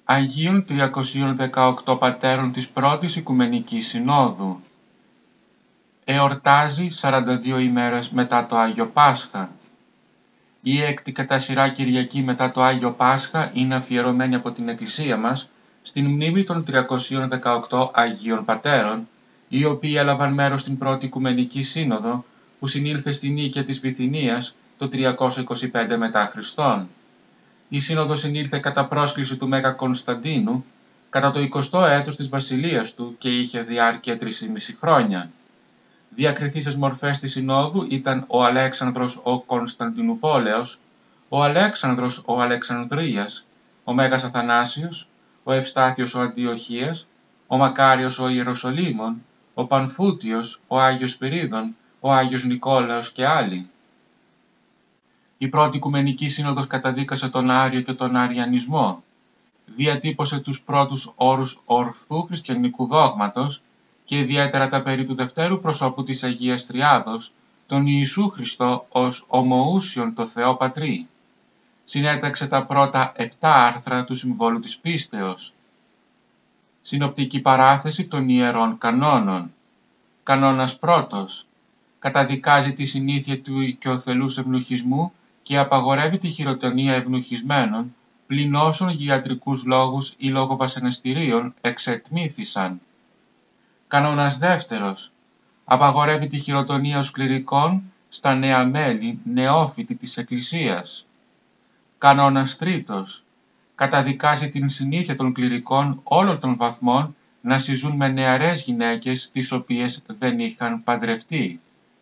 Αγίων 318 πατέρων της Πρώτης Οικουμενικής Συνόδου. Εορτάζει 42 ημέρες μετά το Άγιο Πάσχα. Η έκτη κατά σειρά Κυριακή μετά το Άγιο Πάσχα είναι αφιερωμένη από την Εκκλησία μας στην μνήμη των 318 Αγίων Πατέρων, οι οποίοι έλαβαν μέρος στην Πρώτη Οικουμενική Σύνοδο που συνήλθε στη Νίκαια της Βυθινίας το 325 μετά Χριστόν. Η Σύνοδος συνήλθε κατά πρόσκληση του Μέγα Κωνσταντίνου κατά το 20ο έτος της βασιλείας του και είχε διάρκεια 3,5 χρόνια. Διακριθήσεις μορφές της Συνόδου ήταν ο Αλέξανδρος ο Κωνσταντινούπολεος, ο Αλέξανδρος ο Αλεξανδρίας, ο Μέγας Αθανάσιος, ο Ευστάθιος ο Αντιοχίας, ο Μακάριος ο Ιεροσολύμων, ο Πανφούτιος, ο Άγιος Σπυρίδων, ο Άγιος Νικόλαος και άλλοι. Η Πρώτη Οικουμενική Σύνοδος καταδίκασε τον Άριο και τον Αριανισμό, διατύπωσε τους πρώτους όρους ορθού χριστιανικού δόγματος και ιδιαίτερα τα περί του δευτέρου προσώπου της Αγίας Τριάδος, τον Ιησού Χριστό ως ομοούσιον το Θεό Πατρί. Συνέταξε τα πρώτα 7 άρθρα του Συμβόλου της Πίστεως. Συνοπτική παράθεση των Ιερών Κανόνων. Κανόνας πρώτος. Καταδικάζει τη συνήθεια του οικειοθελούς ευνουχισμού και απαγορεύει τη χειροτονία ευνουχισμένων, πλην όσων για ιατρικούς λόγους ή λόγω βασανιστήριων εξετμήθησαν. Κανόνας δεύτερος. Απαγορεύει τη χειροτονία ως κληρικών στα νέα μέλη, νεόφοιτοι της Εκκλησίας. Κανόνας τρίτος. Καταδικάζει την συνήθεια των κληρικών όλων των βαθμών να συζούν με νεαρές γυναίκες τις οποίες δεν είχαν παντρευτεί.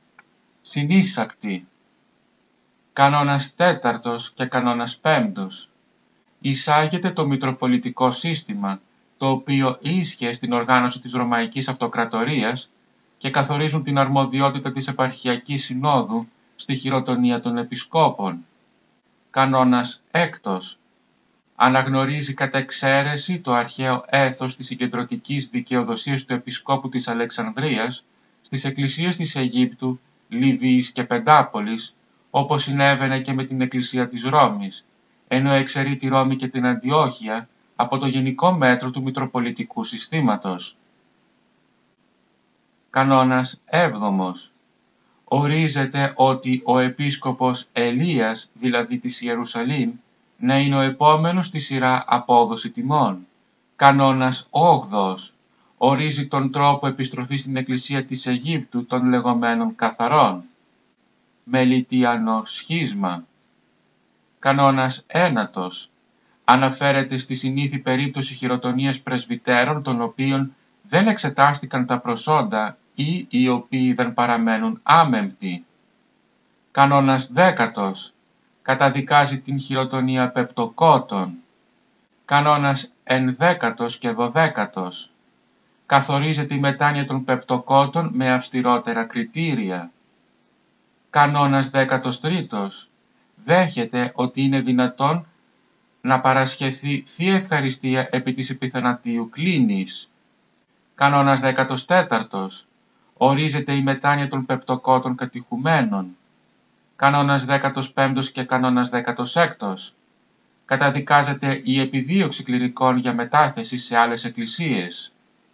Συνήσακτη. Κανόνας τέταρτος και κανόνας πέμπτος. Εισάγεται το μητροπολιτικό σύστημα, το οποίο ίσχυε στην οργάνωση της Ρωμαϊκής Αυτοκρατορίας και καθορίζουν την αρμοδιότητα της Επαρχιακής Συνόδου στη χειροτονία των επισκόπων. Κανόνας έκτος. Αναγνωρίζει κατά εξαίρεση το αρχαίο έθος της συγκεντρωτικής δικαιοδοσίας του Επισκόπου της Αλεξανδρίας στις εκκλησίες της Αιγύπτου, Λιβύης και Πεντάπολης, όπως συνέβαινε και με την Εκκλησία της Ρώμης, ενώ εξαιρεί τη Ρώμη και την Αντιόχεια από το γενικό μέτρο του μητροπολιτικού συστήματος. Κανόνας έβδομος. Ορίζεται ότι ο Επίσκοπος Ελίας, δηλαδή της Ιερουσαλήμ, να είναι ο επόμενος στη σειρά απόδοση τιμών. Κανόνας όγδοος. Ορίζει τον τρόπο επιστροφής στην Εκκλησία της Αιγύπτου των λεγόμενων καθαρών. Μελιτιανό σχίσμα. Κανόνας ένατος. Αναφέρεται στη συνήθη περίπτωση χειροτονίας πρεσβυτέρων των οποίων δεν εξετάστηκαν τα προσόντα ή οι οποίοι δεν παραμένουν άμεμπτοι. Κανόνας δέκατος. Καταδικάζει την χειροτονία πεπτοκότων. Κανόνας ενδέκατος και δωδέκατος. Καθορίζεται η μετάνοια των πεπτοκότων με αυστηρότερα κριτήρια. Κανόνας 13. Δέχεται ότι είναι δυνατόν να παρασχεθεί Θεία Ευχαριστία επί της επιθανατίου κλίνης. Κανόνας 14. Ορίζεται η μετάνοια των πεπτοκότων κατηχουμένων. Κανόνας 15 και κανόνας 16. Καταδικάζεται η επιδίωξη κληρικών για μετάθεση σε άλλες εκκλησίες.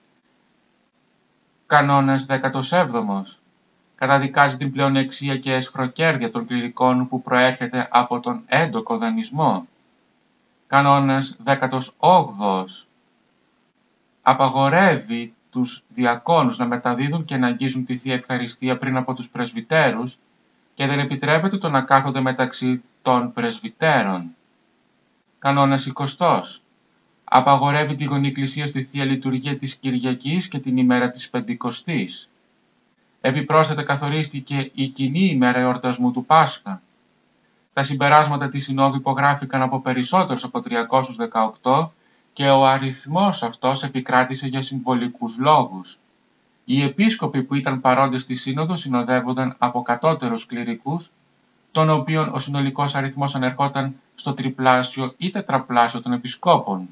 Κανόνας 17. Καταδικάζει την πλεονεξία και αισχροκέρδεια των κληρικών που προέρχεται από τον έντοκο δανεισμό. Κανόνας 18. Απαγορεύει τους διακόνους να μεταδίδουν και να αγγίζουν τη Θεία Ευχαριστία πριν από τους πρεσβυτέρους και δεν επιτρέπεται το να κάθονται μεταξύ των πρεσβυτέρων. Κανόνας 20. Απαγορεύει τη γονικλησία στη Θεία Λειτουργία της Κυριακής και την ημέρα της Πεντηκοστής. Επιπρόσθετα καθορίστηκε η κοινή ημέρα εορτασμού του Πάσχα. Τα συμπεράσματα της Συνόδου υπογράφηκαν από περισσότερους από 318 και ο αριθμός αυτός επικράτησε για συμβολικούς λόγους. Οι επίσκοποι που ήταν παρόντες στη Σύνοδο συνοδεύονταν από κατώτερους κληρικούς, των οποίων ο συνολικός αριθμός ανερχόταν στο τριπλάσιο ή τετραπλάσιο των επισκόπων.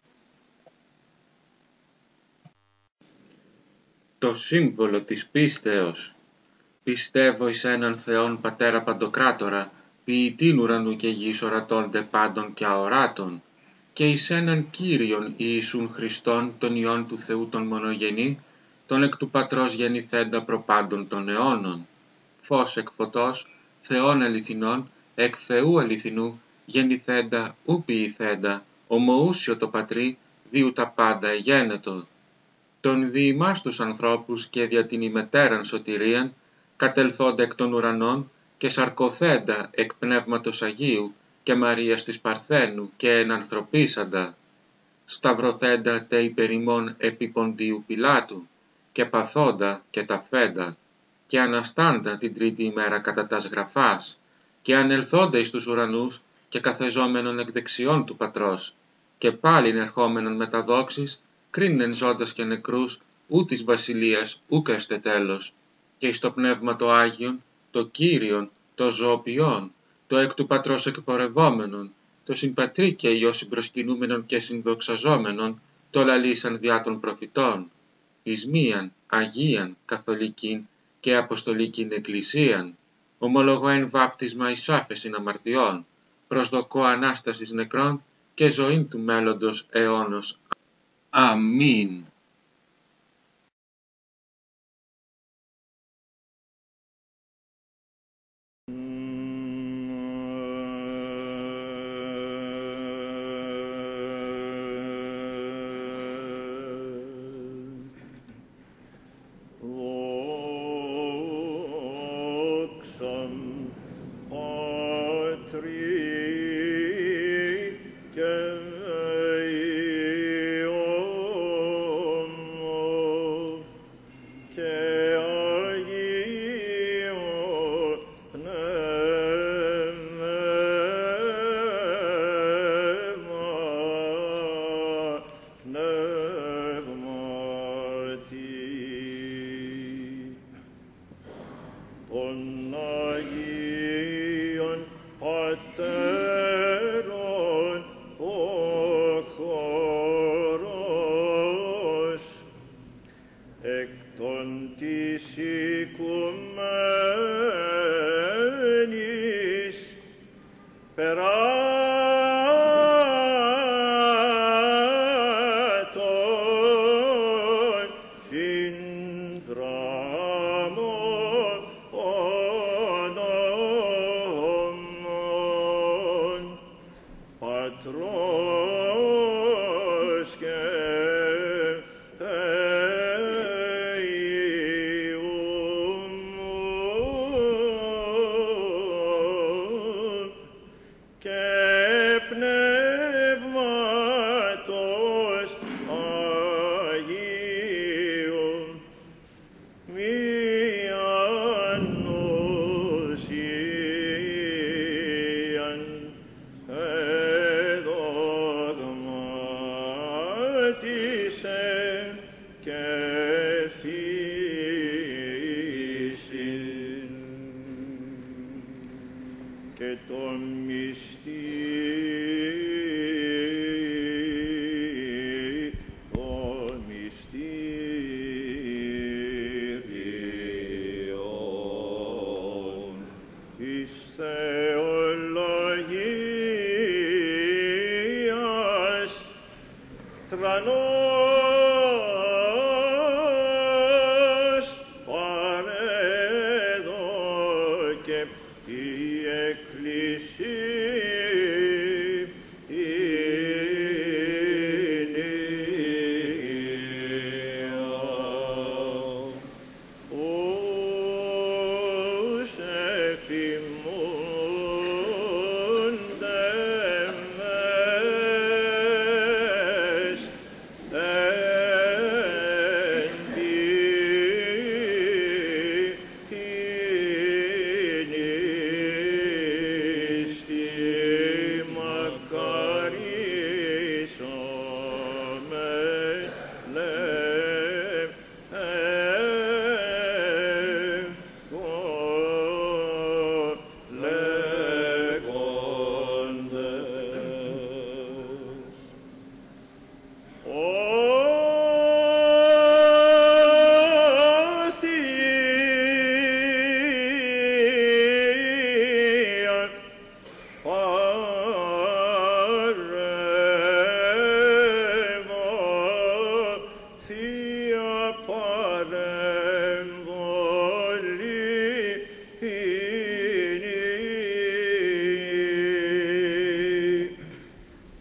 Το σύμβολο της πίστεως. Πιστεύω εις έναν Θεόν Πατέρα Παντοκράτορα, ποιητήν ουρανού και γης ορατώνται πάντων και αοράτων, και εις έναν Κύριον Ιησούν Χριστόν, τον Υιόν του Θεού τον μονογενή, τον εκ του Πατρός γεννηθέντα προπάντων των αιώνων, φως εκ φωτός, Θεόν αληθινών, εκ Θεού αληθινού, γεννηθέντα ου ποιηθέντα, ομοούσιο το Πατρί, διού τα πάντα εγένετο. Τον δι' ημάς τους ανθρώπους και δια την ημετέραν σωτηρίαν, κατελθόντα εκ των ουρανών και σαρκωθέντα εκ Πνεύματος Αγίου και Μαρίας της Παρθένου και ενανθρωπίσαντα, σταυρωθέντα τε υπερ ημών επί Ποντίου Πιλάτου και παθόντα και ταφέντα και αναστάντα την τρίτη ημέρα κατά τας γραφάς και ανελθόντα εις τους ουρανούς και καθεζόμενον εκ δεξιών του Πατρός και πάλιν ερχόμενον με τα δόξης κρίνεν ζώντας και νεκρούς ού της βασιλείας ούκ έστε τέλος και εις το Πνεύμα το Άγιον, το Κύριον, το ζωοποιόν, το εκ του Πατρός εκπορευόμενον, το συμπατρί και Υιό συμπροσκυνούμενον και συνδοξαζόμενον, το λαλήσαν διά των προφητών, εις μίαν, Αγίαν, Καθολικήν και Αποστολικήν Εκκλησίαν, ομολογώ εν βάπτισμα εις άφεσιν αμαρτιών, προσδοκώ Ανάστασης νεκρών και ζωήν του μέλλοντος αιώνος. Αμήν.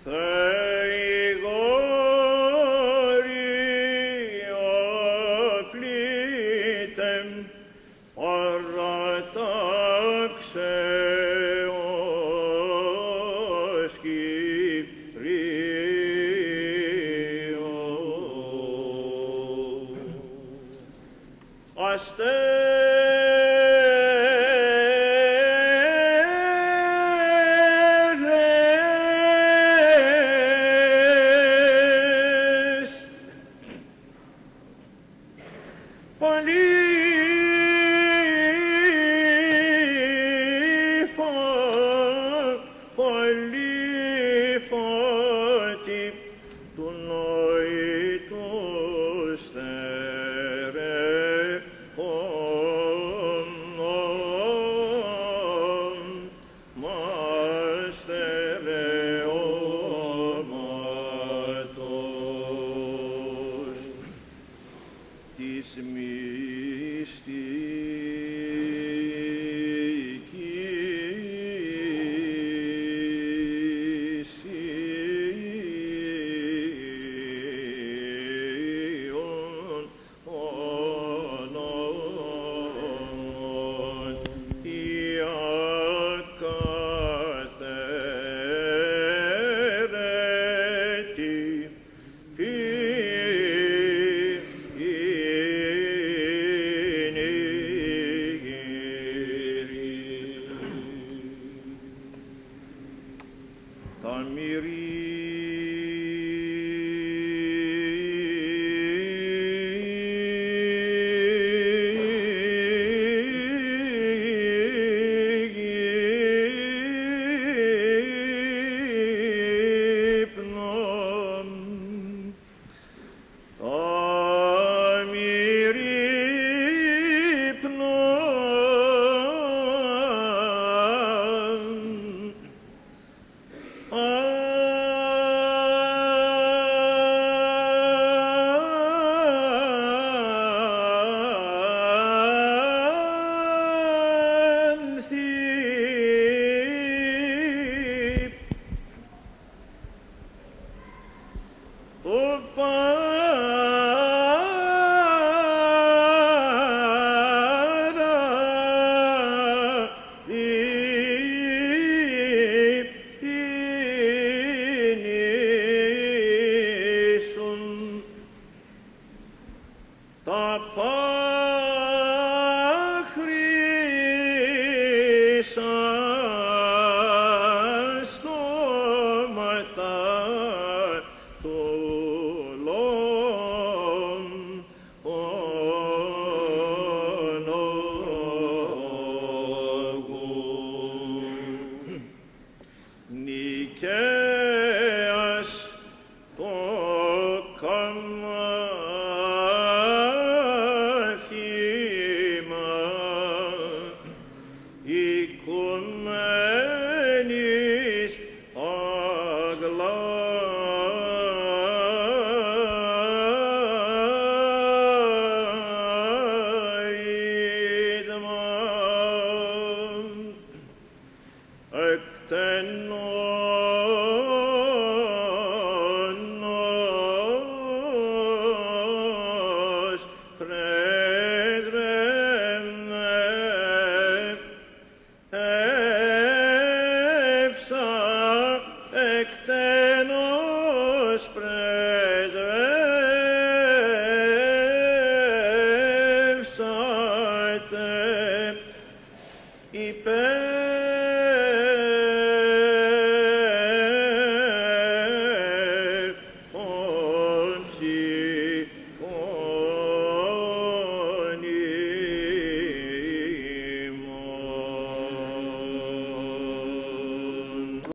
υπέρ ον